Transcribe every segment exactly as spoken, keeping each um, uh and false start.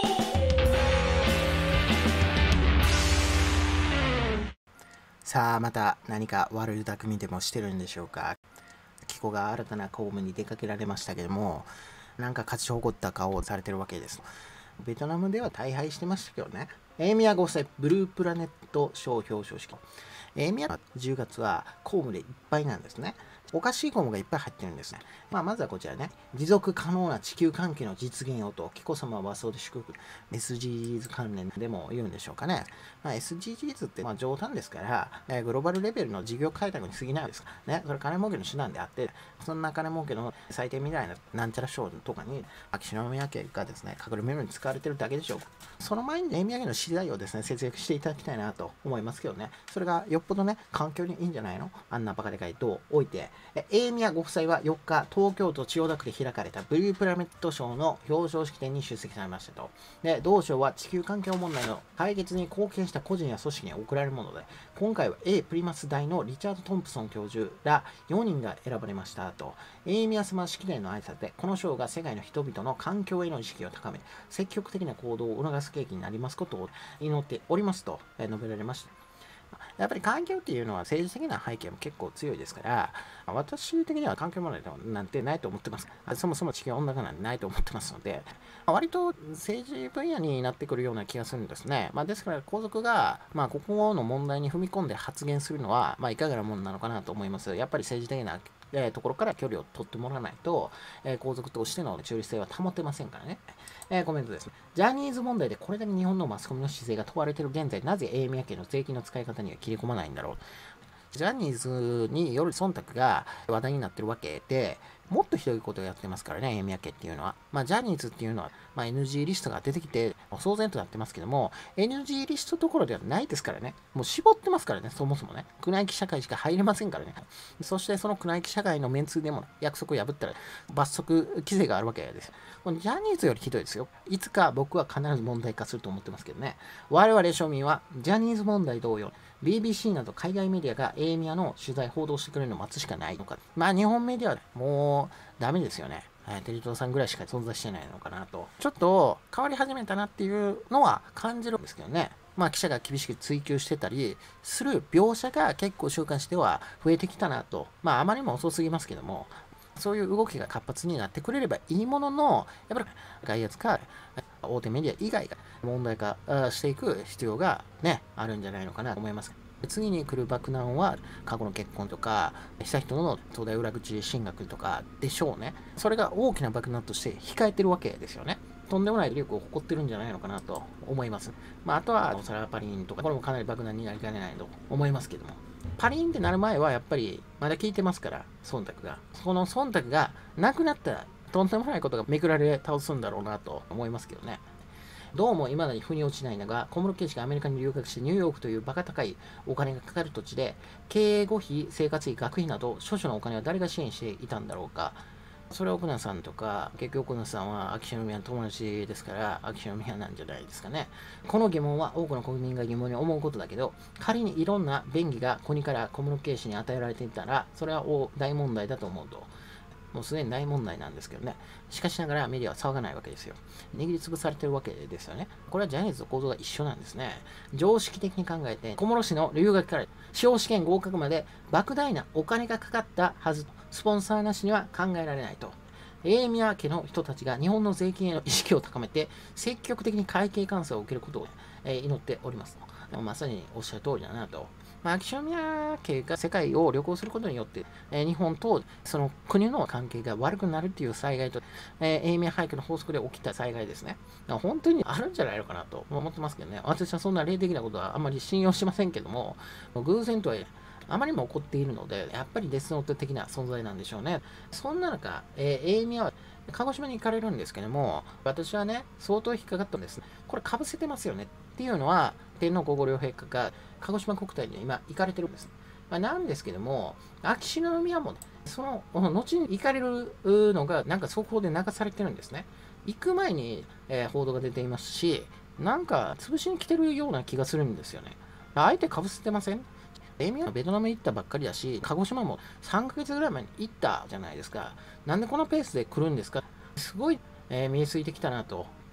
さあ、また何か悪い匠でもしてるんでしょうか。キコが新たな公務に出かけられましたけども、なんか勝ち誇った顔をされてるわけです。ベトナムでは大敗してましたけどね。エーミヤご夫妻ブループラネット賞表彰式。エーミヤはじゅうがつは公務でいっぱいなんですね。おかしい公務がいっぱい入ってるんですね。まあ、まずはこちらね。持続可能な地球関係の実現をと、紀子様は和装で祝福。エスジージーズ 関連でも言うんでしょうかね。まあ、エスジージーズ ってまあ冗談ですから、えー、グローバルレベルの事業開拓に過ぎないですからね。それ金儲けの手段であって、そんな金儲けの最低みたいななんちゃら賞とかに、秋篠宮家がですね、隠れメモに使われてるだけでしょうか。その前にエーミヤ家の資材をですね、節約していただきたいなと思いますけどね。それがよっぽどね、環境にいいんじゃないの？あんなバカでかい塔を置いて。エーミヤご夫妻はよっか、東京都千代田区で開かれたブループラネット賞の表彰式典に出席されましたと。で、同賞は地球環境問題の解決に貢献した個人や組織に贈られるもので、今回は A プリマス大のリチャード・トンプソン教授らよにんが選ばれましたと。エーミヤ様式典の挨拶で、この賞が世界の人々の環境への意識を高め、積極的な行動を促す契機になりますことを祈っておりますと述べられました。やっぱり環境っていうのは政治的な背景も結構強いですから、私的には環境問題なんてないと思ってます。そもそも地球温暖化なんてないと思ってますので、割と政治分野になってくるような気がするんですね。まあ、ですから皇族が、まあ、ここの問題に踏み込んで発言するのは、まあ、いかがなものなのかなと思います。やっぱり政治的なえー、ところから距離を取ってもらわないと、えー、皇族としての中立性は保てませんからね。えー、コメントですね。ジャニーズ問題でこれだけ日本のマスコミの姿勢が問われている現在、なぜエーミヤ家の税金の使い方には切り込まないんだろう。ジャニーズによる忖度が話題になってるわけで、もっとひどいことをやってますからね、エーミヤ家っていうのは。まあ、ジャニーズっていうのは、まあ、エヌジー リストが出てきて、騒然となってますけども、エヌジー リストどころではないですからね。もう絞ってますからね、そもそもね。宮内記社会しか入れませんからね。そしてその宮内記社会のメンツでも約束を破ったら罰則規制があるわけです。このジャニーズよりひどいですよ。いつか僕は必ず問題化すると思ってますけどね。我々庶民はジャニーズ問題同様、ビービーシー など海外メディアがエーミヤの取材、報道してくれるのを待つしかないのか。まあ日本メディアはもうダメですよね。テレ東さんぐらいしか存在してないのかなと。ちょっと変わり始めたなっていうのは感じるんですけどね。まあ記者が厳しく追及してたりする描写が結構週刊誌では増えてきたなと。まああまりにも遅すぎますけども、そういう動きが活発になってくれればいいものの、やっぱり外圧か大手メディア以外が問題化していく必要がね、あるんじゃないのかなと思います。次に来る爆弾は過去の結婚とかした人の東大裏口進学とかでしょうね。それが大きな爆弾として控えてるわけですよね。とんでもない力を誇ってるんじゃないのかなと思います。まあ、あとはサラパリンとか、これもかなり爆弾になりかねないと思いますけども。パリンってなる前はやっぱりまだ聞いてますから、忖度が。その忖度がなくなったらとんでもないことがめくられ倒すんだろうなと思いますけどね。どうも未だに腑に落ちないのが、小室圭氏がアメリカに留学してニューヨークというバカ高いお金がかかる土地で、経営費、生活費、学費など諸々のお金は誰が支援していたんだろうか。それは奥名さんとか、結局奥名さんは秋篠宮の友達ですから、秋篠宮なんじゃないですかね。この疑問は多くの国民が疑問に思うことだけど、仮にいろんな便宜が国から小室圭氏に与えられていたら、それは大問題だと思うと。もうすでに大問題なんですけどね。しかしながらメディアは騒がないわけですよ。握りつぶされてるわけですよね。これはジャニーズの構造が一緒なんですね。常識的に考えて、小室氏の留学から司法試験合格まで莫大なお金がかかったはず。スポンサーなしには考えられないと。エーミヤ家の人たちが日本の税金への意識を高めて、積極的に会計監査を受けることを祈っております。まさにおっしゃる通りだなと。まあ、秋篠宮家が世界を旅行することによって、えー、日本とその国の関係が悪くなるっていう災害と、えー、エーミヤ廃墟の法則で起きた災害ですね。本当にあるんじゃないのかなと思ってますけどね。私はそんな霊的なことはあんまり信用しませんけども、偶然とはあまりにも起こっているので、やっぱりデスノート的な存在なんでしょうね。そんな中、えー、エーミヤは鹿児島に行かれるんですけども、私はね、相当引っかかったんです。これかぶせてますよねっていうのは、天皇皇后両陛下が鹿児島国体に今行かれてるんです。まあ、なんですけども、秋篠宮も、ね、その後に行かれるのがなんか速報で流されてるんですね。行く前に、えー、報道が出ていますし、なんか潰しに来てるような気がするんですよね。相手かぶせてません？エーミヤはベトナム行ったばっかりだし、鹿児島もさんかげつぐらい前に行ったじゃないですか。なんでこのペースで来るんですか？すごい、えー、見えすいてきたなと。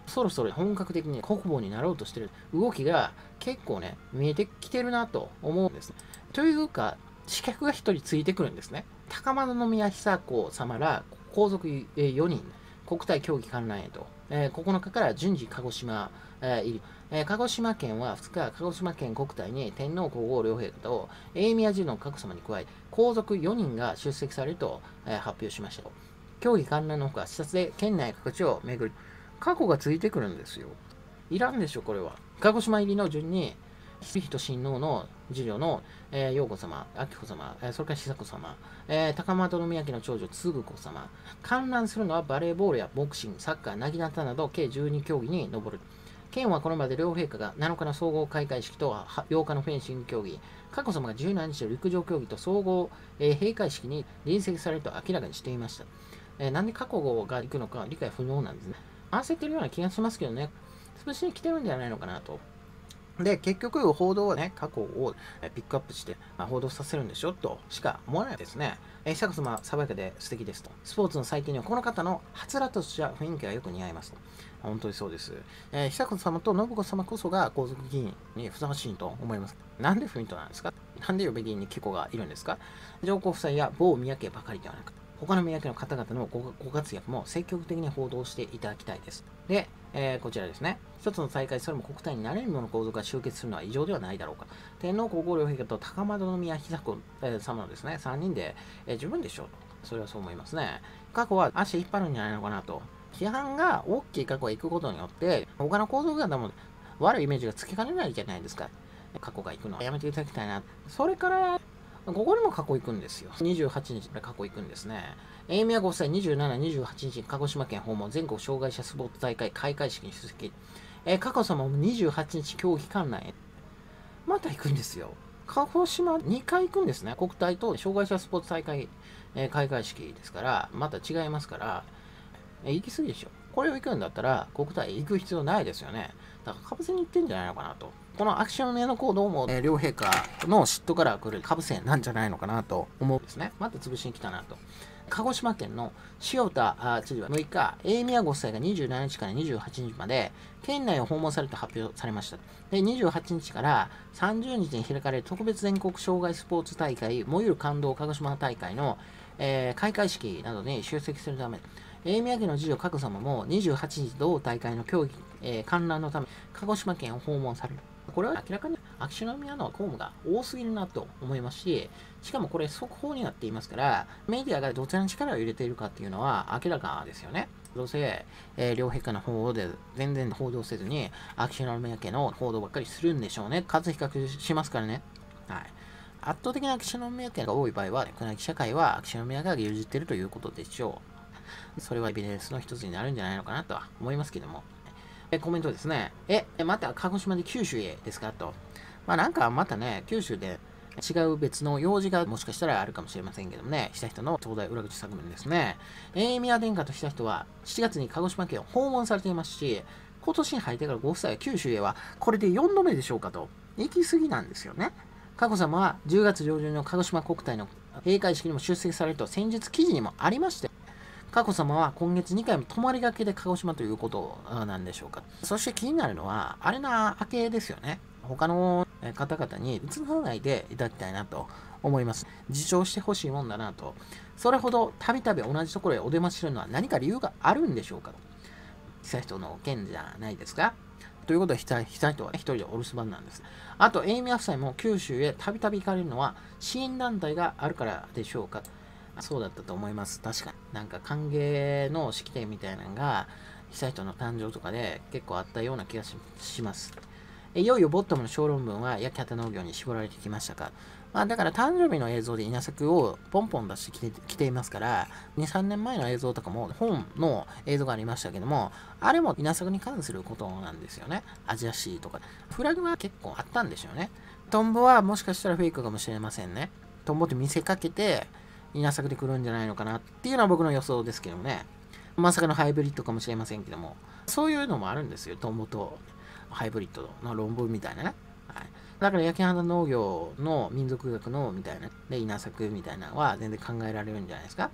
そろそろ本格的に国防になろうとしてる動きが結構ね、見えてきてるなと思うんです。というか、刺客がひとりついてくるんですね。高円宮久子様ら皇族よにん、国体協議観覧へと、えー、ここのかから順次鹿児島、えー、入り、えー、鹿児島県はふつか、鹿児島県国体に天皇皇后両陛下と永宮寺の佳子様に加え、皇族よにんが出席されると、えー、発表しました。協議観覧のほか、視察で県内各地を巡る。過去がついてくるんですよ。いらんでしょ、これは。鹿児島入りの順に、悠仁親王の次女の、えー、陽子様、明子様、えー、それから久子様、えー、高円宮家の長女、嗣子様。観覧するのはバレーボールやボクシング、サッカー、なぎなたなど計じゅうに競技に上る。県はこれまで両陛下がなのかの総合開会式とようかのフェンシング競技、佳子様がじゅうしちにちの陸上競技と総合、えー、閉会式に臨席されると明らかにしていました。えー、なんで佳子が行くのか理解不能なんですね。焦ってるような気がしますけどね、潰しに来てるんじゃないのかなと。で、結局、報道はね、過去をピックアップして、まあ、報道させるんでしょとしか思わないですね。えー、久子様、爽やかで素敵ですと。スポーツの祭典には、この方のはつらとした雰囲気がよく似合いますと。本当にそうです。えー、久子様と信子様こそが皇族議員にふさわしいと思います。なんでフミントなんですか？なんで予備議員に結構がいるんですか？上皇夫妻や某宮家ばかりではなく、他の宮家の方々の ご, ご活躍も積極的に報道していただきたいです。で、えー、こちらですね。一つの大会、それも国体になれるもの皇族が集結するのは異常ではないだろうか。天皇皇后両陛下と高円宮久子様のですね、さんにんで、えー、十分でしょうと。それはそう思いますね。過去は足引っ張るんじゃないのかなと。批判が大きい過去が行くことによって、他の皇族方も悪いイメージがつきかねないじゃないですか。過去が行くのはやめていただきたいな。それから、ここにも過去行くんですよ。にじゅうはちにちで過去行くんですね。永宮ご夫妻にじゅうしち、にじゅうはちにちに鹿児島県訪問、全国障害者スポーツ大会開会式に出席。えー、佳子さまもにじゅうはちにち競技観覧へ。また行くんですよ。鹿児島にかい行くんですね。国体と障害者スポーツ大会、えー、開会式ですから、また違いますから、えー、行き過ぎでしょ。これを行くんだったら、国体行く必要ないですよね。だから、かぶせに行ってんじゃないのかなと。この秋篠宮の行動も、えー、両陛下の嫉妬から来るかぶせなんじゃないのかなと思うんですね。また潰しに来たなと。鹿児島県の塩田知事はむいか、永宮ご夫妻がにじゅうしちにちからにじゅうはちにちまで、県内を訪問されると発表されました。で、にじゅうはちにちからさんじゅうにちに開かれる特別全国障害スポーツ大会、燃ゆる感動鹿児島大会の、えー、開会式などに出席するため、永宮家の次女佳子さまもにじゅうはちにち同大会の競技、えー、観覧のため、鹿児島県を訪問される。これは明らかに秋篠宮の公務が多すぎるなと思いますし、しかもこれ速報になっていますから、メディアがどちらに力を入れているかっていうのは明らかですよね。どうせ、えー、両陛下の方で全然報道せずに、秋篠宮家の報道ばっかりするんでしょうね。数比較しますからね。はい。圧倒的な秋篠宮家が多い場合は、宮内社会は秋篠宮が牛耳っているということでしょう。それはエビデンスの一つになるんじゃないのかなとは思いますけども。えコメントですね。え、また鹿児島で九州へですかと。まあなんかまたね、九州で違う別の用事がもしかしたらあるかもしれませんけどもね、悠仁の東大裏口作文ですね。永宮殿下と悠仁はしちがつに鹿児島県を訪問されていますし、今年に入ってからご夫妻は九州へはこれでよんどめでしょうかと。行き過ぎなんですよね。佳子さまはじゅうがつ上旬の鹿児島国体の閉会式にも出席されると先日記事にもありまして、佳子さまは今月にかいも泊まりがけで鹿児島ということなんでしょうか。そして気になるのは、あれな明けですよね。他の方々に移さないでいただきたいなと思います。自重してほしいもんだなと。それほどたびたび同じところへお出ましするのは何か理由があるんでしょうか。悠仁の件じゃないですか。ということは、悠仁は一人でお留守番なんです。あと、永宮夫妻も九州へたびたび行かれるのは支援団体があるからでしょうか。そうだったと思います。確かに。なんか歓迎の式典みたいなのが、悠仁の誕生とかで結構あったような気が し, します。いよいよボットムの小論文は焼き畑農業に絞られてきましたか。まあ、だから誕生日の映像で稲作をポンポン出してきてきていますから、に、さんねんまえの映像とかも本の映像がありましたけども、あれも稲作に関することなんですよね。アジアシーとか。フラグは結構あったんでしょうね。トンボはもしかしたらフェイクかもしれませんね。トンボって見せかけて、稲作で来るんじゃないのかなっていうのは僕の予想ですけどね。まさかのハイブリッドかもしれませんけども、そういうのもあるんですよ。トンボとハイブリッドの論文みたいなね。はい、だから焼き畑農業の民族学のみたいな、で稲作みたいなのは全然考えられるんじゃないですか。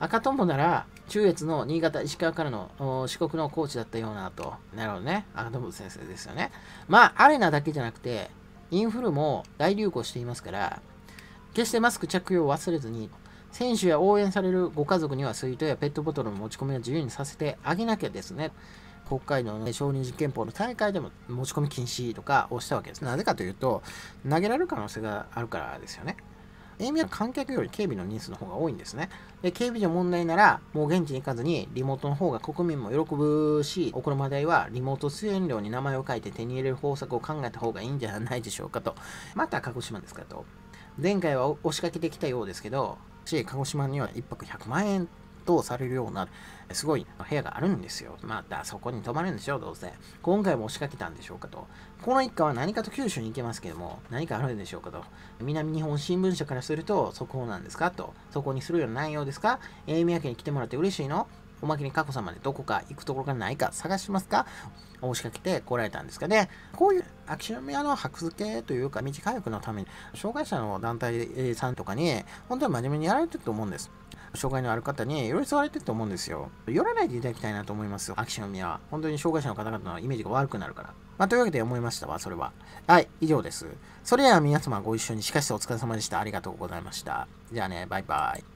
赤とんぼなら、中越の新潟、石川からの四国のコーチだったようなと。なるほどね。赤とんぼ先生ですよね。まあ、アレナだけじゃなくて、インフルも大流行していますから、決してマスク着用を忘れずに、選手や応援されるご家族には水筒やペットボトルの持ち込みを自由にさせてあげなきゃですね。北海道の少年実験法の大会でも持ち込み禁止とかをしたわけです。なぜかというと、投げられる可能性があるからですよね。エイミは観客より警備の人数の方が多いんですね。で、警備上問題なら、もう現地に行かずに、リモートの方が国民も喜ぶし、お車代はリモート出演料に名前を書いて手に入れる方策を考えた方がいいんじゃないでしょうかと。また鹿児島ですかと。前回は押しかけてきたようですけど、し、鹿児島にはいっぱくひゃくまんえんとされるような、すごい部屋があるんですよ。またそこに泊まるんでしょう、どうせ。今回も押しかけたんでしょうかと。この一家は何かと九州に行けますけども、何かあるんでしょうかと。南日本新聞社からすると、速報なんですかと。そこにするような内容ですか？えー、宮家に来てもらって嬉しいの？おまけに佳子さまでどこか行くところがないか探しますか？押しかけて来られたんですかね。こういう秋篠宮の箔付けというか、道回復のために、障害者の団体さんとかに、本当に真面目にやられてると思うんです。障害のある方に寄り添われてると思うんですよ。寄らないでいただきたいなと思いますよ。秋篠宮は。本当に障害者の方々のイメージが悪くなるから。まあ、というわけで思いましたわ、それは。はい、以上です。それでは皆様ご一緒に、しかしお疲れ様でした。ありがとうございました。じゃあね、バイバイ。